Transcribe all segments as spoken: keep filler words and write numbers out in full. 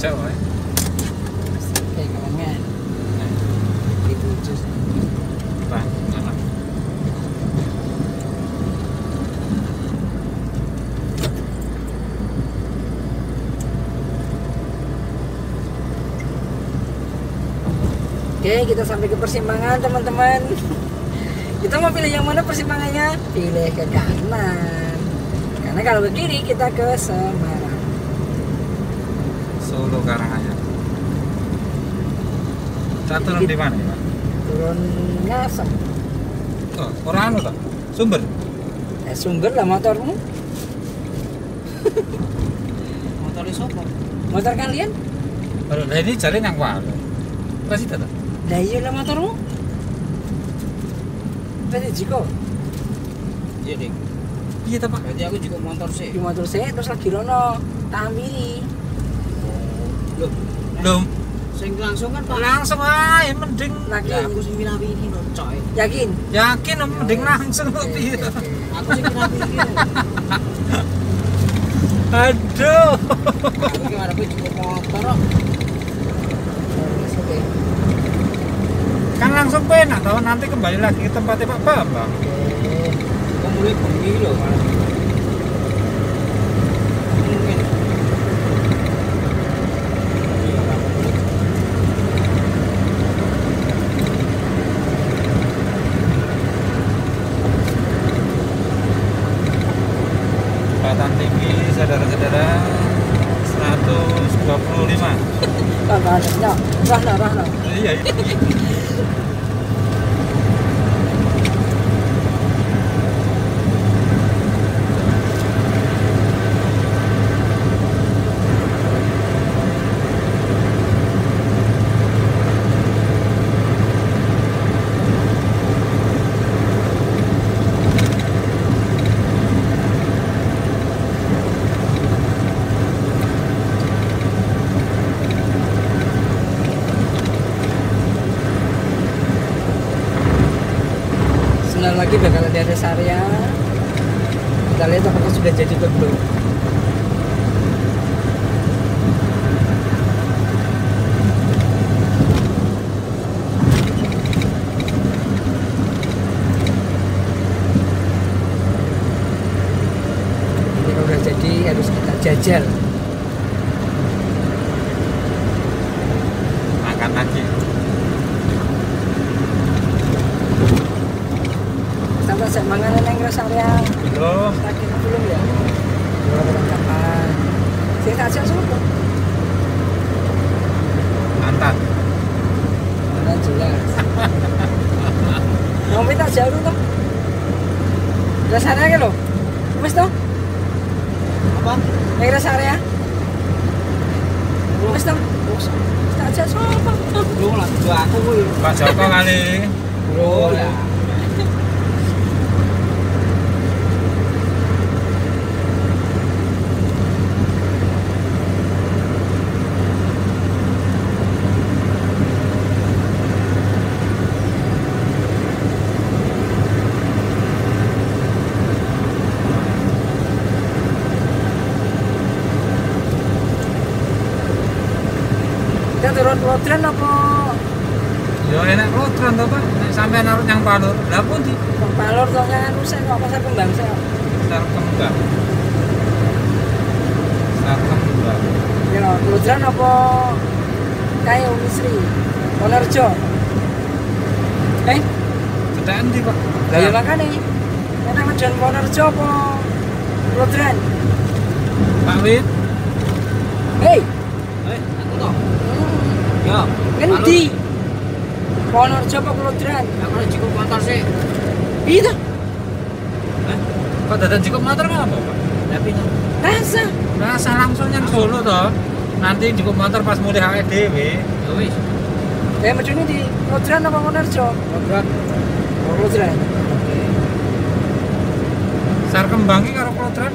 Jajak wae. Kayak kangen. Itu jus. Pak, enak. Oke, kita sampai ke persimpangan teman-teman. Kita mau pilih yang mana persimpangannya? Pilih ke kanan. Karena kalau ke kiri kita ke Semarang. Solo Karanganyar. Kita turun di mana ya, Pak? Turun Ngasem. Oh, orang anu toh? Sumber. Eh, Sumber lah motormu. Motor sopo? Motor kalian? Kalau nah ini jalan yang kuat. Masih tetap. Lah iya lah motormu. Tadi Jiko. Iya, Dik. Iya toh, Pak. Berarti aku juga motor sih. Di motor saya terus lagi rono tampiri. Loh, Belum. sing langsung kan Pak. Langsung aja mending. Lagi Lah aku sing milih ini lho, coy. yakin? Yakin mending langsung Oke, lebih. oke, oke. Aku sing milih ini. Aduh. Aku gimana aku juga motor kok. Terus, oke. Kan langsung penak tau, nanti kembali lagi ke tempatnya Pak Bambang. Oke. Kok mulai bengi lho, Pak. Mungkin. Iya, Pak. Kecepatan tinggi saudara-saudara seratus dua puluh lima. Rahna, Rahna, Rahna. Iya, iya. Sebentar lagi bakal ada rest area. Kita lihat apakah sudah jadi atau belum. Ini kalau udah jadi harus kita jajal. Makan lagi. Sampai semangat neng rest area. Belum. Lagi belum ya? Belum perlengkapan. Saya tak siap semua. Mantan. Mana jelas. Mau minta jauh toh? Rest area ke lo? Wis toh? Apa? Neng rest area? Wis toh? Wis tak siap semua. Belum lah, dua aku kuwi. Pak Joko kali. Bro ya. Kita turun Lodran apa Yo enak lotron to, Pak. Nek sampean arep nyang Palur. Lah pundi? Bang Palor toh kan usah kok pasar kembang saya. Besar kembang. Besar kembang. Ya Lodran apa kayak Umisri Wonorejo. Eh, Cedakan ndi, Pak? lah ya makane. Enak Medan Wonorejo apa Lodran? Pak Wit. Hei, Eh, aku toh. hmm, Yo. ngendi? Wonorejo apa Lodran? Aku lagi cukup motor sih. Iya, Eh, kok dadan cukup motor kan apa, Pak? Tapi no. rasa. Rasa langsung yang Solo toh. Nanti cukup motor pas mulai H E dhewe. Ya wis. Eh, Medune di Lodran apa Wonorejo? Motor. Oh, Lodran. Besar kembang iki karo lotron.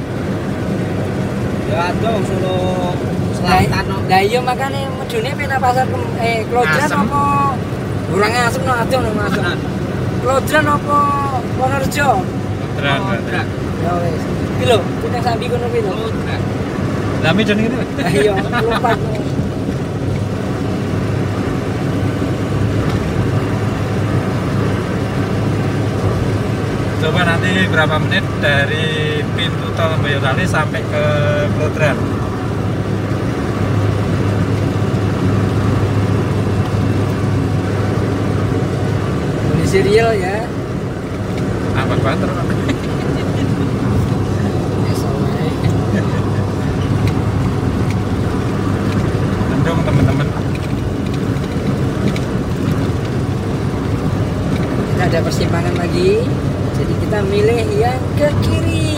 Ya ada Solo Lah Selatan no. lah iya makane medune pena pasar kem- eh Lodran Asem. apa Kurang asem no ado no masuk. Tenan. Lodran apa Wonorejo? Lotron. Lodran. Ya wis. Iki lho, kita sambi kono kuwi lho. Lodran. Lah Medan ini. Lah iya, lupa. berapa menit dari pintu tol Boyolali sampai ke Klodran. Beli serial ya. Apa banter? Mendung teman-teman. Kita ada persimpangan lagi, jadi kita milih yang ke kiri.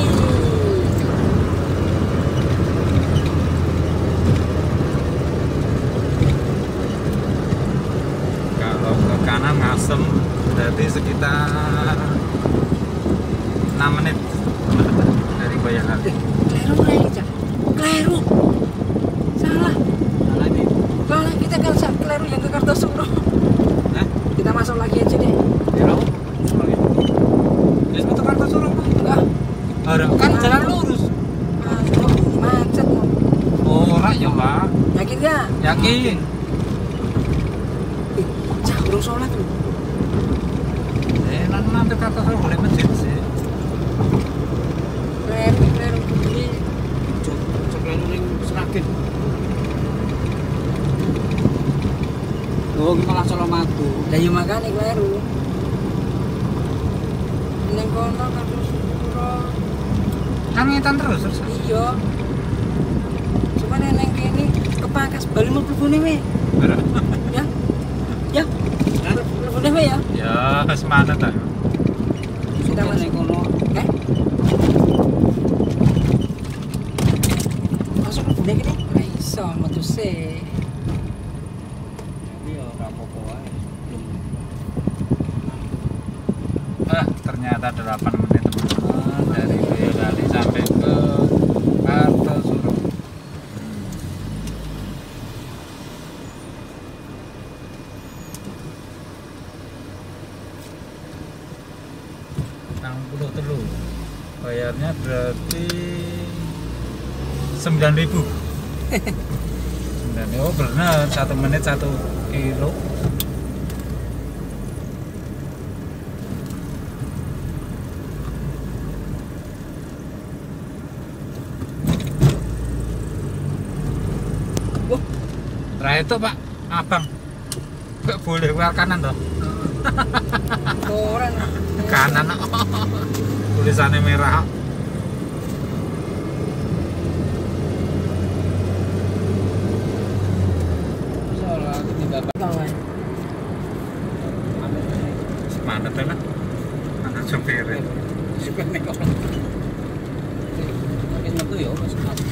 Kalau ke kanan ngasem berarti sekitar enam menit dari Boyolali. Keliru lagi, Cak. Keliru. Salah. Salah ini. Salah, kita kan sa- keliru yang ke Kartosuro. Hah? Kita masuk lagi aja deh. Belok. Terus ke Kartosuro. Enggak. Ada kan jalan lurus. Masuk. Macet mau. Oh, ora ya, Pak. Yakin nggak? Yakin. Ih, Cak, belum sholat lu. Eh, nanti nanti kata saya boleh masjid sih. Keliru, keliru. Ini Coklat ning Seragen. Oh, malah Solomago. lah yo makane keliru. Ning kono Kartosuro. Kan ngitan terus terus. Iya. Cuman yang neng kene kepakas bali mau plebune we. Ya. Ya. Plebune we ya. Ya, semangat ta. Kita Kita masuk. ning kono. Eh? Masuk plebune kene. Ora iso metu se. Iya, ora apa-apa wae. Ah, ternyata delapan menit teman-teman dari Boyolali sampai ke Kartosuro. enam puluh telu. Bayarnya berarti sembilan ribu. sembilan ribu. Oh benar, satu menit satu kilo. Wah, Terakhir itu Pak, abang nggak boleh ke kanan toh? orang Kanan, tulisannya merah. Salah ketika kawan. Semangat ya kan? Anak supirnya. supir ning kono. Makin metu ya Mas.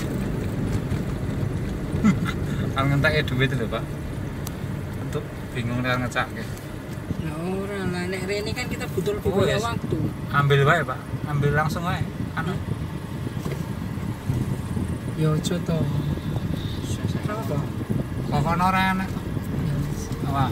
Kalau ngentak duit itu Pak, untuk bingung dengan ngecak. Nah, orang lah nek rene kan kita butuh lebih Oh, banyak yes. waktu. Ambil wae Pak, ambil langsung wae. Anu. Yo coto. Apa? Kokon ora enak. Wah,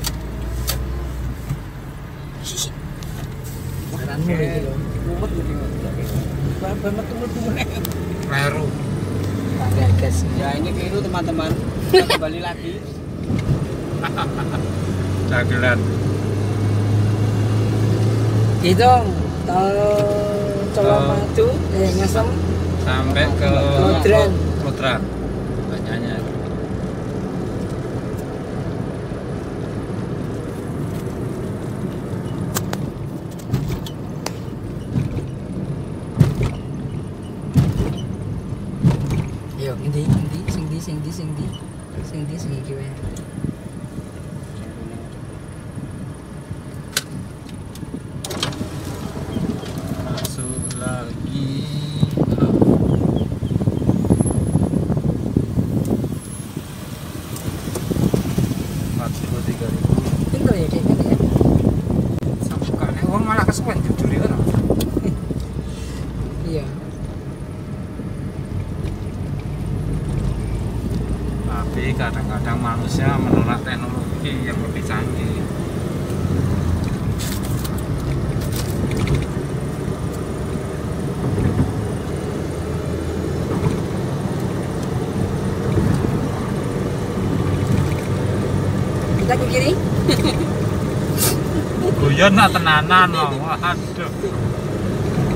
Sisi. Saranmu iki lho. Mumet iki. Bapak metu-metu meneh. kleru. Pakai gas. Ya ini keliru teman-teman. Kita kembali lagi. Dagelan. Hitung tol Colomadu eh ngasem Sampai ke Klodran. Klodran. Banyaknya. Yo, endi endi sing di sing di sing di sing di sing iki wae. Masuk lagi. empat puluh tiga ribu. Pinter ya kayak gini ya. Sampai uang malah kesuwen jujur kan. Iya. Tapi kadang-kadang manusia menolak teknologi yang lebih canggih. Kita ke kiri. Guyon nak tenanan loh. Waduh.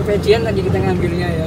Tokopedia tadi kita ngambilnya ya.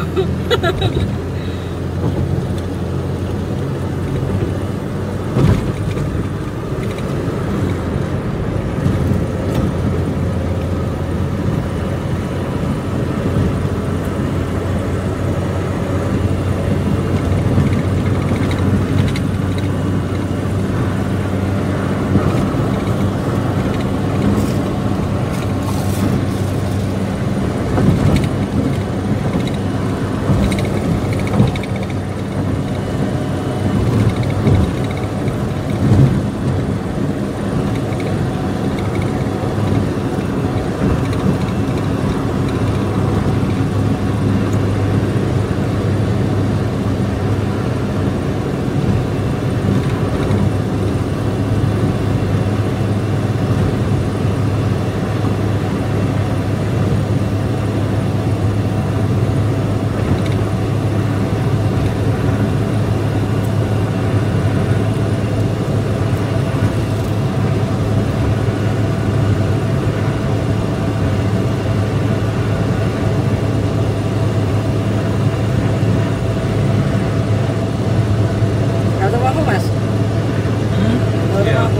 Atau aku mas? Hmm? Atau Iya. aku?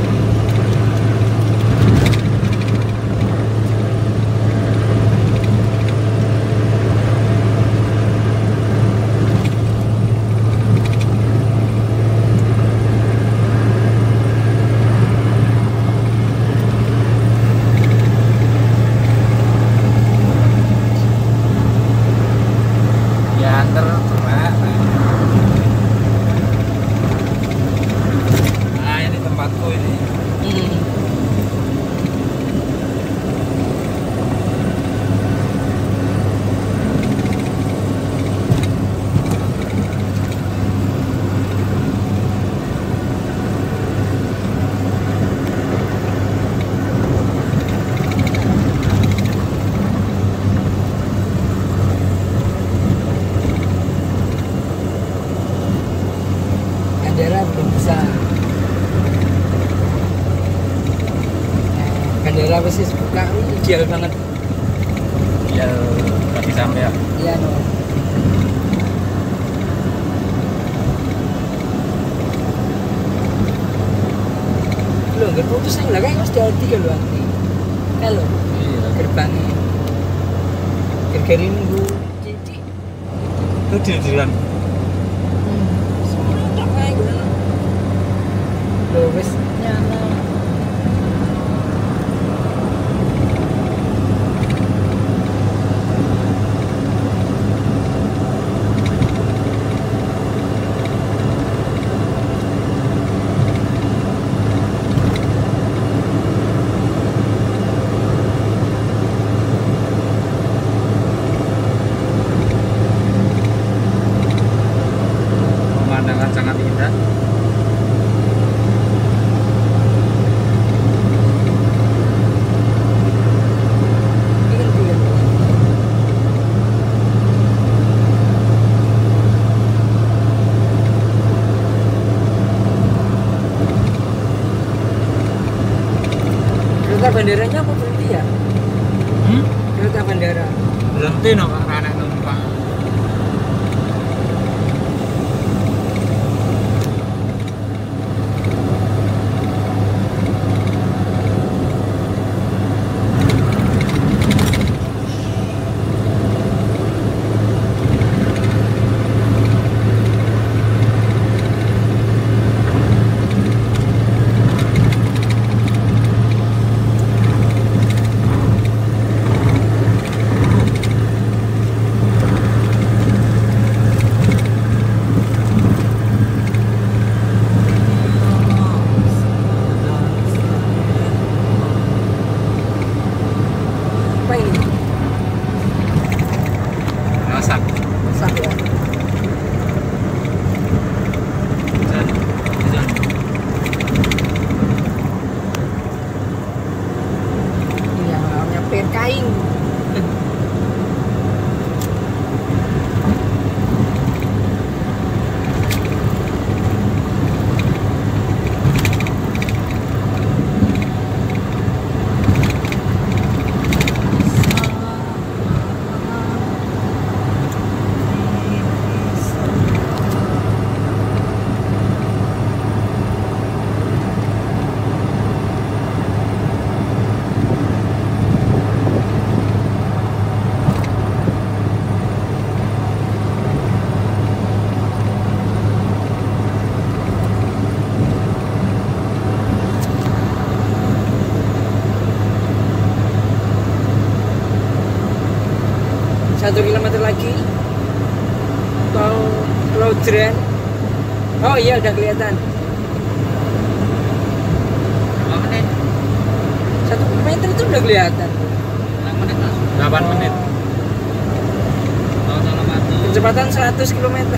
Ya antar Mbak. Nah ini tempatku ini. Hmm. Bandara belum bisa. Bandara pasti buka, ini ideal banget. Ya lagi sampai ya. Iya no. Lo nggak putus yang lah kan harus jalan tiga lo nanti. Halo, Iya. gerbangnya. Gergari nunggu cici. Itu deal-dealan. Semua tak kayak gitu. Lo wes nyala. Pemandangan sangat indah. Ini kan dia. Kereta bandaranya apa berhenti ya? Hmm? Kereta bandara. Berhenti no Pak, anak numpak. kilometer lagi. Tol Lodren. Oh iya udah kelihatan. Berapa menit? Satu kilometer itu udah kelihatan. Berapa menit mas? delapan menit. Tol Colomadu. Kecepatan seratus kilometer.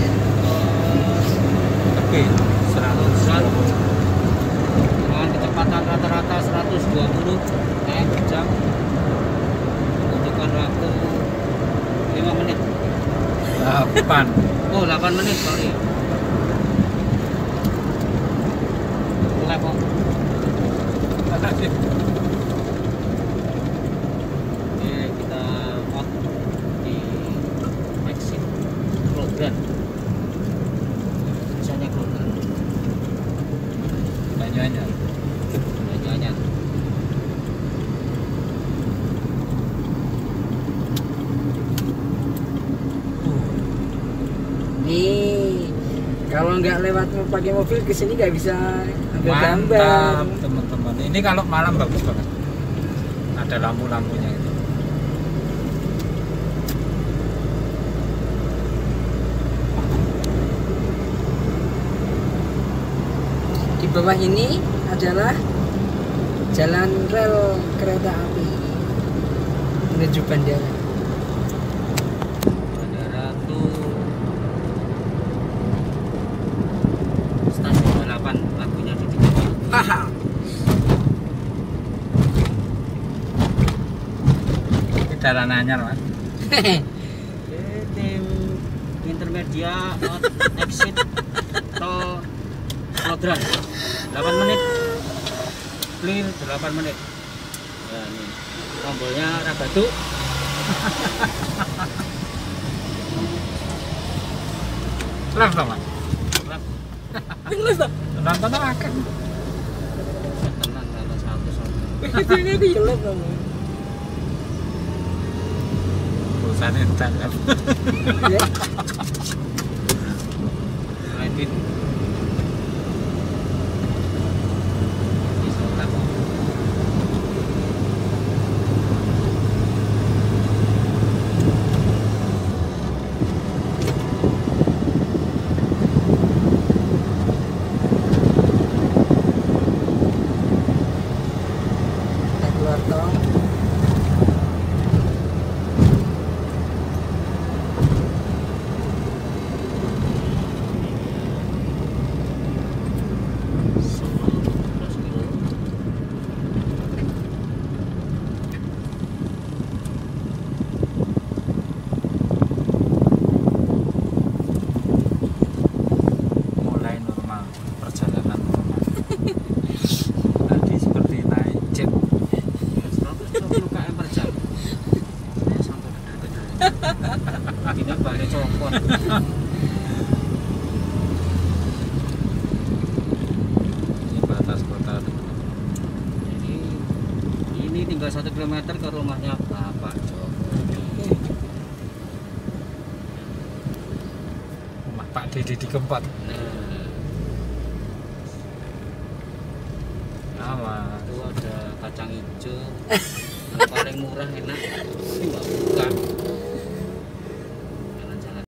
Oke, seratus. Dengan kecepatan rata-rata seratus dua puluh km per jam. Membutuhkan waktu lima menit. delapan. Oh, delapan menit, sorry. Level. Oke, kita out di exit Klogran. Misalnya Klogran. Banyaknya. Banyaknya. Nih, kalau nggak lewat pakai mobil ke sini nggak bisa ambil gambar. Mantap teman-teman. Ini kalau malam bagus banget. Ada lampu-lampunya itu. Di bawah ini adalah jalan rel kereta api menuju bandara. Bandara tuh stasiun delapan lampunya di titik. Haha. Ini jalan anyar, Mas. Oke, tim intermedia out exit tol Klogran delapan menit clear delapan menit ya ini tombolnya rabatu Left dong, Mas. Jelas tak? Nonton akan. tenang kalau satu satu Ini di jelas dong. Bosan internet. Ya. lanjut Kita keluar tol. Mulai normal perjalanan normal. Tadi seperti naik jet. seratus dua puluh kilometer per jam saya sampai benar-benar tidak balik copot. Ini batas kota. Jadi ini tinggal satu kilometer ke rumahnya Bapak Jokowi. Rumah Pak Dede di Kempot. Nah, itu ada kacang hijau yang paling murah enak. Ini nggak buka.